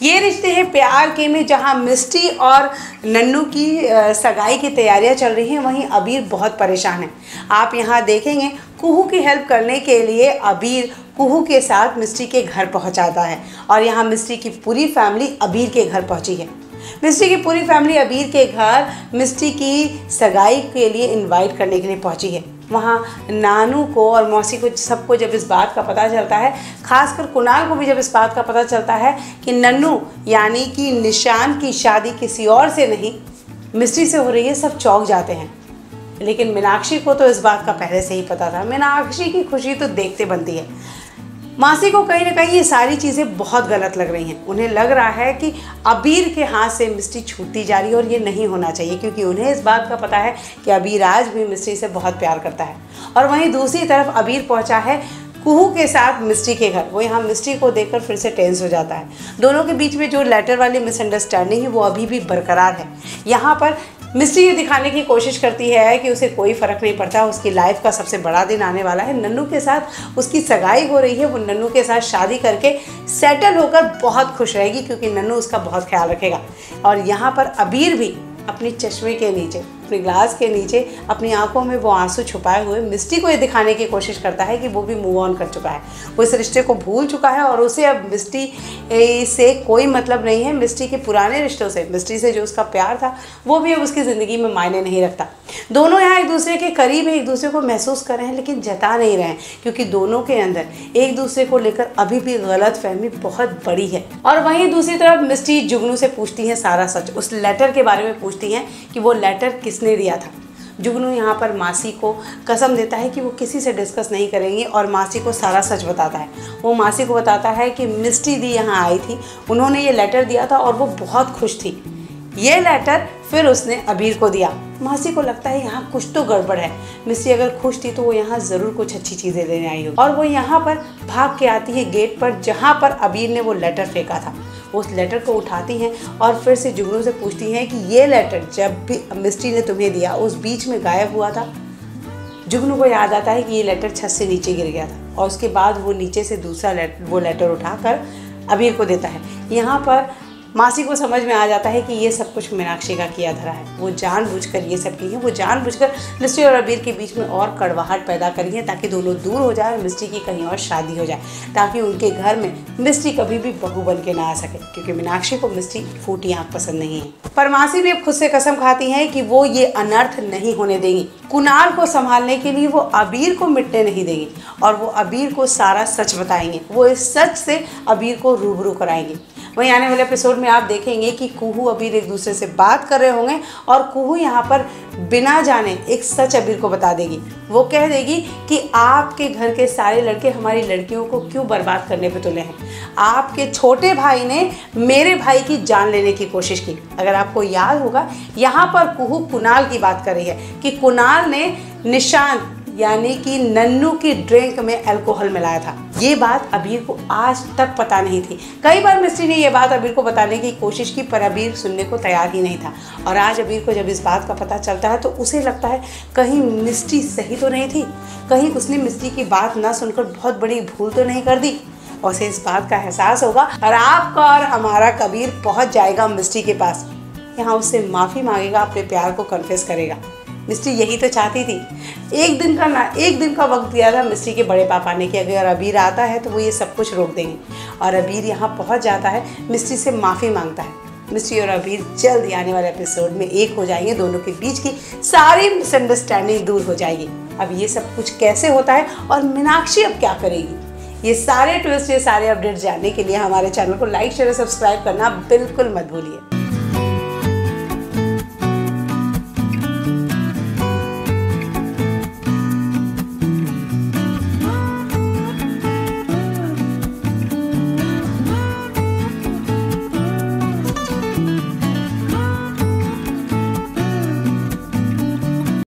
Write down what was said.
ये रिश्ते हैं प्यार के में जहां मिष्टी और नन्नू की सगाई की तैयारियां चल रही हैं, वहीं अबीर बहुत परेशान है। आप यहां देखेंगे कुहू की हेल्प करने के लिए अबीर कुहू के साथ मिष्टी के घर पहुंचाता है और यहाँ मिष्टी की पूरी फैमिली अबीर के घर पहुंची है। मिष्टी की पूरी फैमिली अबीर के घर मिष्टी की सगाई के लिए इनवाइट करने के लिए पहुंची है। वहाँ नानू को और मौसी को सबको जब इस बात का पता चलता है, खासकर कुणाल को भी जब इस बात का पता चलता है कि नन्नू यानी कि निशान की शादी किसी और से नहीं मिष्टी से हो रही है, सब चौंक जाते हैं। लेकिन मीनाक्षी को तो इस बात का पहले से ही पता था। मीनाक्षी की खुशी तो देखते बनती है। मासी को कहीं ना कहीं ये सारी चीज़ें बहुत गलत लग रही हैं। उन्हें लग रहा है कि अबीर के हाथ से मिष्टी छूटती जा रही है और ये नहीं होना चाहिए, क्योंकि उन्हें इस बात का पता है कि अबीर आज भी मिष्टी से बहुत प्यार करता है। और वहीं दूसरी तरफ अबीर पहुंचा है कुहू के साथ मिष्टी के घर। वो यहाँ मिष्टी को देखकर फिर से टेंस हो जाता है। दोनों के बीच में जो लेटर वाली मिसअंडरस्टैंडिंग है वो अभी भी बरकरार है। यहाँ पर मिष्टी ये दिखाने की कोशिश करती है कि उसे कोई फ़र्क नहीं पड़ता, उसकी लाइफ का सबसे बड़ा दिन आने वाला है। नन्नू के साथ उसकी सगाई हो रही है, वो नन्नू के साथ शादी करके सेटल होकर बहुत खुश रहेगी, क्योंकि नन्नू उसका बहुत ख्याल रखेगा। और यहाँ पर अबीर भी अपनी चश्मे के नीचे, अपने ग्लास के नीचे, अपनी आंखों में वो आंसू छुपाए हुए मिष्टी को ये दिखाने की कोशिश करता है कि वो भी मूव ऑन कर चुका है, वो इस रिश्ते को भूल चुका है और उसे अब मिष्टी से कोई मतलब नहीं है। मिष्टी के पुराने रिश्तों से, मिष्टी से जो उसका प्यार था वो भी अब उसकी ज़िंदगी में मायने नहीं रखता। दोनों यहाँ एक दूसरे के करीब हैं, एक दूसरे को महसूस कर रहे हैं, लेकिन जता नहीं रहे हैं, क्योंकि दोनों के अंदर एक दूसरे को लेकर अभी भी गलतफहमी बहुत बड़ी है। और वहीं दूसरी तरफ मिष्टी जुगनू से पूछती है सारा सच, उस लेटर के बारे में पूछती हैं कि वो लेटर किसने दिया था। जुगनू यहाँ पर मासी को कसम देता है कि वो किसी से डिस्कस नहीं करेंगे और मासी को सारा सच बताता है। वो मासी को बताता है कि मिष्टी दी यहाँ आई थी, उन्होंने ये लेटर दिया था और वो बहुत खुश थी। ये लेटर फिर उसने अबीर को दिया। मासी को लगता है यहाँ कुछ तो गड़बड़ है। मिष्टी अगर खुश थी तो वो यहाँ ज़रूर कुछ अच्छी चीज़ें देने आई होगी। और वो यहाँ पर भाग के आती है गेट पर, जहाँ पर अबीर ने वो लेटर फेंका था। उस लेटर को उठाती हैं और फिर से जुगनू से पूछती हैं कि ये लेटर जब भी मिष्टी ने तुम्हें दिया उस बीच में गायब हुआ था। जुगनू को याद आता है कि ये लेटर छत से नीचे गिर गया था और उसके बाद वो नीचे से दूसरा वो लेटर उठाकर अबीर को देता है। यहाँ पर मासी को समझ में आ जाता है कि ये सब कुछ मीनाक्षी का किया धरा है। वो जानबूझकर ये सब की है, वो जानबूझकर मिष्टी और अबीर के बीच में और कड़वाहट पैदा करी है, ताकि दोनों दूर हो जाए और मिष्टी की कहीं और शादी हो जाए, ताकि उनके घर में मिष्टी कभी भी बहू बन के ना आ सके, क्योंकि मीनाक्षी को मिष्टी फूटी आँख पसंद नहीं है। पर मासी भी अब खुद से कसम खाती हैं कि वो ये अनर्थ नहीं होने देंगी। कुणाल को संभालने के लिए वो अबीर को मिटने नहीं देंगी और वो अबीर को सारा सच बताएंगे। वो इस सच से अबीर को रूबरू कराएंगे। वहीं आने वाले एपिसोड में आप देखेंगे कि कुहू अबीर एक दूसरे से बात कर रहे होंगे और कुहू यहाँ पर बिना जाने एक सच अबीर को बता देगी। वो कह देगी कि आपके घर के सारे लड़के हमारी लड़कियों को क्यों बर्बाद करने पे तुले हैं। आपके छोटे भाई ने मेरे भाई की जान लेने की कोशिश की। अगर आपको याद होगा, यहाँ पर कुहू कुणाल की बात कर रही है कि कुणाल ने निशान यानी कि नन्नू की ड्रिंक में अल्कोहल मिलाया था। ये बात अबीर को आज तक पता नहीं थी। कई बार मिष्टी ने ये बात अबीर को बताने की कोशिश की, पर अबीर सुनने को तैयार ही नहीं था। और आज अबीर को जब इस बात का पता चलता है तो उसे लगता है कहीं मिष्टी सही तो नहीं थी, कहीं उसने मिष्टी की बात ना सुनकर बहुत बड़ी भूल तो नहीं कर दी। और उसे इस बात का एहसास होगा और आपका और हमारा कबीर पहुँच जाएगा मिष्टी के पास। यहाँ उससे माफ़ी मांगेगा, अपने प्यार को कन्फेस करेगा। मिष्टी यही तो चाहती थी। एक दिन का वक्त दिया था मिष्टी के बड़े पापा ने कि अगर अबीर आता है तो वो ये सब कुछ रोक देंगे। और अबीर यहाँ पहुँच जाता है, मिष्टी से माफ़ी मांगता है। मिष्टी और अबीर जल्द ही आने वाले एपिसोड में एक हो जाएंगे। दोनों के बीच की सारी मिसअंडरस्टैंडिंग दूर हो जाएगी। अब ये सब कुछ कैसे होता है और मीनाक्षी अब क्या करेगी, ये सारे ट्विस्ट, ये सारे अपडेट जानने के लिए हमारे चैनल को लाइक, शेयर और सब्सक्राइब करना बिल्कुल मत भूलिए।